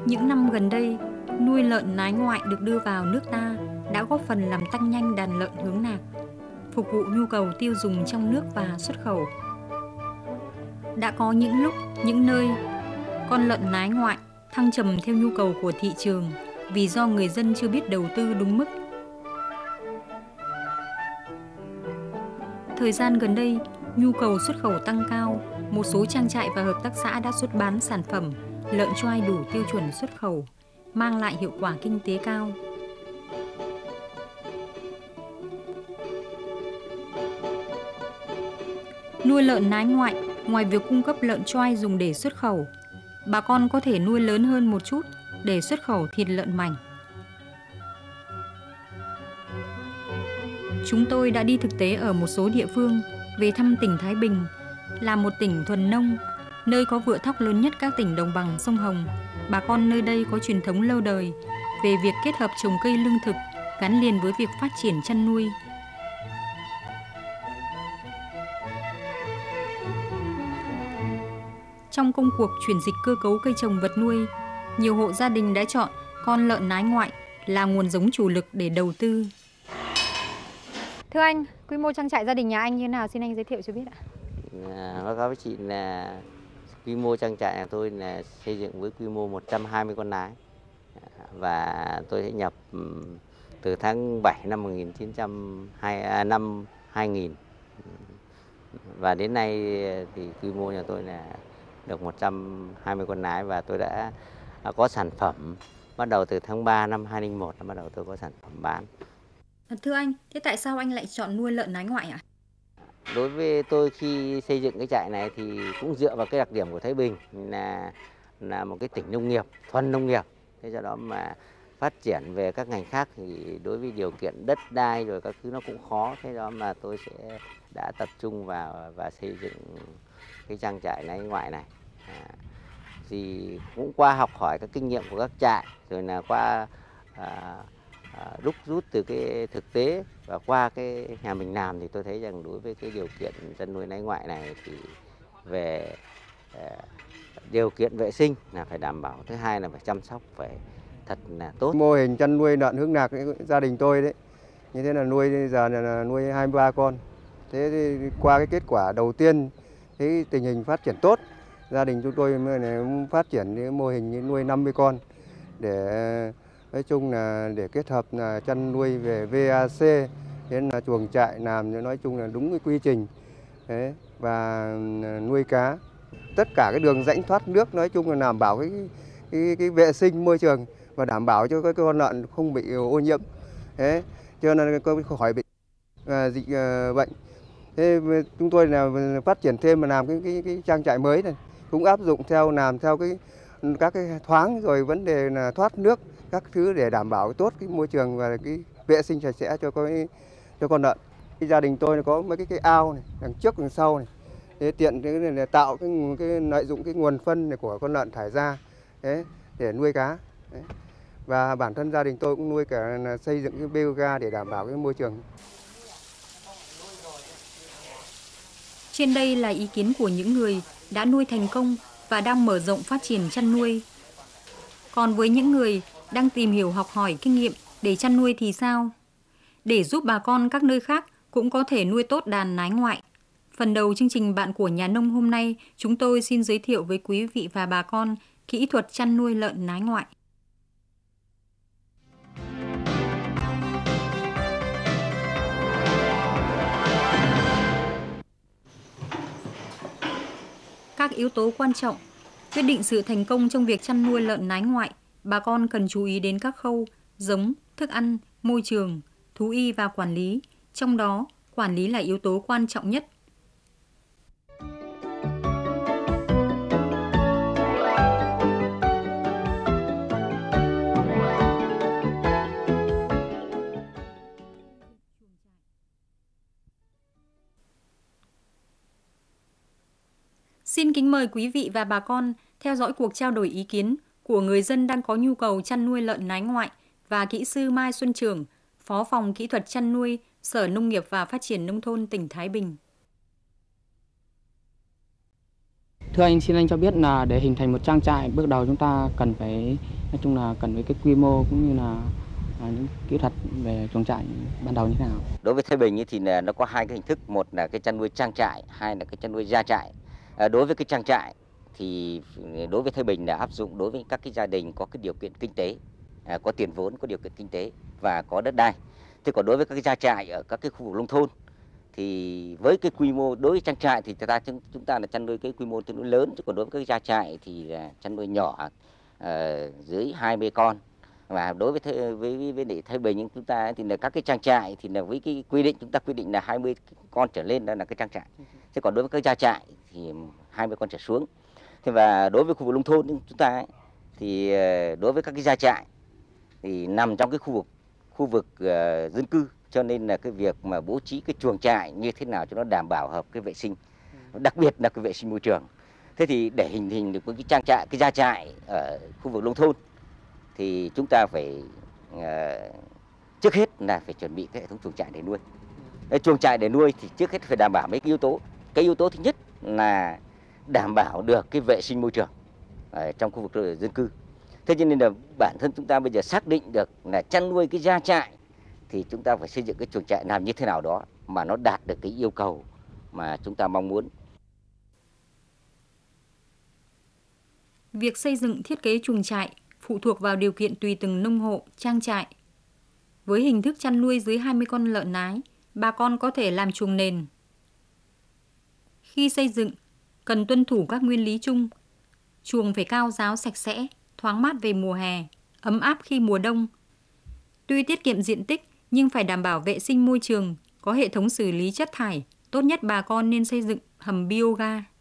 Những năm gần đây, nuôi lợn nái ngoại được đưa vào nước ta đã góp phần làm tăng nhanh đàn lợn hướng nạc, phục vụ nhu cầu tiêu dùng trong nước và xuất khẩu. Đã có những lúc, những nơi, con lợn nái ngoại thăng trầm theo nhu cầu của thị trường vì do người dân chưa biết đầu tư đúng mức. Thời gian gần đây, nhu cầu xuất khẩu tăng cao, một số trang trại và hợp tác xã đã xuất bán sản phẩm lợn choai đủ tiêu chuẩn xuất khẩu, mang lại hiệu quả kinh tế cao. Nuôi lợn nái ngoại, ngoài việc cung cấp lợn choai dùng để xuất khẩu, bà con có thể nuôi lớn hơn một chút để xuất khẩu thịt lợn mảnh. Chúng tôi đã đi thực tế ở một số địa phương về thăm tỉnh Thái Bình, là một tỉnh thuần nông, nơi có vựa thóc lớn nhất các tỉnh đồng bằng sông Hồng. Bà con nơi đây có truyền thống lâu đời về việc kết hợp trồng cây lương thực gắn liền với việc phát triển chăn nuôi. Trong công cuộc chuyển dịch cơ cấu cây trồng vật nuôi, nhiều hộ gia đình đã chọn con lợn nái ngoại là nguồn giống chủ lực để đầu tư. Thưa anh, quy mô trang trại gia đình nhà anh như thế nào? Xin anh giới thiệu cho biết ạ. Báo cáo với chị là quy mô trang trại nhà tôi là xây dựng với quy mô 120 con nái, và tôi sẽ nhập từ tháng 7 năm 2000 và đến nay thì quy mô nhà tôi là được 120 con nái, và tôi đã có sản phẩm bắt đầu từ tháng 3 năm 2001 bắt đầu tôi có sản phẩm bán. Thưa anh, thế tại sao anh lại chọn nuôi lợn nái ngoại ạ? Đối với tôi khi xây dựng cái trại này thì cũng dựa vào cái đặc điểm của Thái Bình là một cái tỉnh nông nghiệp, thuần nông nghiệp. Thế do đó mà phát triển về các ngành khác thì đối với điều kiện đất đai rồi các thứ nó cũng khó. Thế đó mà tôi sẽ đã tập trung vào và xây dựng cái trang trại nái ngoại này. Thì cũng qua học hỏi các kinh nghiệm của các trại, rồi là qua đúc rút từ cái thực tế và qua cái nhà mình làm, thì tôi thấy rằng đối với cái điều kiện chăn nuôi nái ngoại này thì về điều kiện vệ sinh là phải đảm bảo, thứ hai là phải chăm sóc phải thật là tốt. Mô hình chăn nuôi lợn hướng nạc gia đình tôi đấy, như thế là nuôi giờ là nuôi 23 con. Thế thì qua cái kết quả đầu tiên, cái tình hình phát triển tốt, gia đình chúng tôi phát triển cái mô hình nuôi 50 con để nói chung là để kết hợp là chăn nuôi về VAC, đến là chuồng trại làm nói chung là đúng cái quy trình đấy, và nuôi cá. Tất cả cái đường rãnh thoát nước nói chung là đảm bảo cái vệ sinh môi trường và đảm bảo cho các con lợn không bị ô nhiễm. Thế cho nên có khỏi bị dịch bệnh. Thế chúng tôi là phát triển thêm mà làm cái trang trại mới này, cũng áp dụng làm theo các cái thoáng, rồi vấn đề là thoát nước các thứ để đảm bảo tốt cái môi trường và cái vệ sinh sạch sẽ cho con lợn. Cái gia đình tôi có mấy cái ao này, đằng trước đằng sau này, để tiện cái này là tạo cái lợi dụng cái nguồn phân này của con lợn thải ra đấy, để nuôi cá. Đấy. Và bản thân gia đình tôi cũng nuôi cả là xây dựng cái bioga để đảm bảo cái môi trường. Trên đây là ý kiến của những người đã nuôi thành công và đang mở rộng phát triển chăn nuôi. Còn với những người đang tìm hiểu học hỏi kinh nghiệm để chăn nuôi thì sao? Để giúp bà con các nơi khác cũng có thể nuôi tốt đàn nái ngoại. Phần đầu chương trình Bạn của Nhà nông hôm nay, chúng tôi xin giới thiệu với quý vị và bà con kỹ thuật chăn nuôi lợn nái ngoại. Các yếu tố quan trọng quyết định sự thành công trong việc chăn nuôi lợn nái ngoại, bà con cần chú ý đến các khâu giống, thức ăn, môi trường, thú y và quản lý. Trong đó, quản lý là yếu tố quan trọng nhất. Xin kính mời quý vị và bà con theo dõi cuộc trao đổi ý kiến của người dân đang có nhu cầu chăn nuôi lợn nái ngoại và kỹ sư Mai Xuân Trường, Phó phòng Kỹ thuật chăn nuôi, Sở Nông nghiệp và Phát triển Nông thôn tỉnh Thái Bình. Thưa anh, xin anh cho biết là để hình thành một trang trại, bước đầu chúng ta cần phải, nói chung là cần với cái quy mô cũng như là những kỹ thuật về chuồng trại ban đầu như thế nào? Đối với Thái Bình thì nó có hai cái hình thức, một là cái chăn nuôi trang trại, hai là cái chăn nuôi gia trại. Đối với cái trang trại thì đối với Thái Bình là áp dụng đối với các cái gia đình có cái điều kiện kinh tế, có tiền vốn, có điều kiện kinh tế và có đất đai. Thế còn đối với các cái gia trại ở các cái khu vực nông thôn thì với cái quy mô, đối với trang trại thì chúng ta là chăn nuôi cái quy mô tương đối lớn, chứ còn đối với các gia trại thì là chăn nuôi nhỏ, dưới 20 con. Và đối với Thái Bình chúng ta thì là các cái trang trại thì là với cái quy định, chúng ta quy định là 20 con trở lên đó là cái trang trại. Thế còn đối với các gia trại thì 20 con trở xuống. Thế và đối với khu vực nông thôn chúng ta thì đối với các cái gia trại thì nằm trong cái khu vực dân cư, cho nên là cái việc mà bố trí cái chuồng trại như thế nào cho nó đảm bảo hợp cái vệ sinh, đặc biệt là cái vệ sinh môi trường. Thế thì để hình thành được cái trang trại, cái gia trại ở khu vực nông thôn thì chúng ta phải trước hết là phải chuẩn bị cái hệ thống chuồng trại để nuôi. Chuồng trại để nuôi thì trước hết phải đảm bảo mấy cái yếu tố. Cái yếu tố thứ nhất là đảm bảo được cái vệ sinh môi trường ở trong khu vực dân cư. Thế cho nên là bản thân chúng ta bây giờ xác định được là chăn nuôi cái gia trại thì chúng ta phải xây dựng cái chuồng trại làm như thế nào đó mà nó đạt được cái yêu cầu mà chúng ta mong muốn. Việc xây dựng thiết kế chuồng trại phụ thuộc vào điều kiện tùy từng nông hộ, trang trại. Với hình thức chăn nuôi dưới 20 con lợn nái, bà con có thể làm chuồng nền. Khi xây dựng, cần tuân thủ các nguyên lý chung. Chuồng phải cao ráo sạch sẽ, thoáng mát về mùa hè, ấm áp khi mùa đông. Tuy tiết kiệm diện tích nhưng phải đảm bảo vệ sinh môi trường, có hệ thống xử lý chất thải. Tốt nhất bà con nên xây dựng hầm bioga.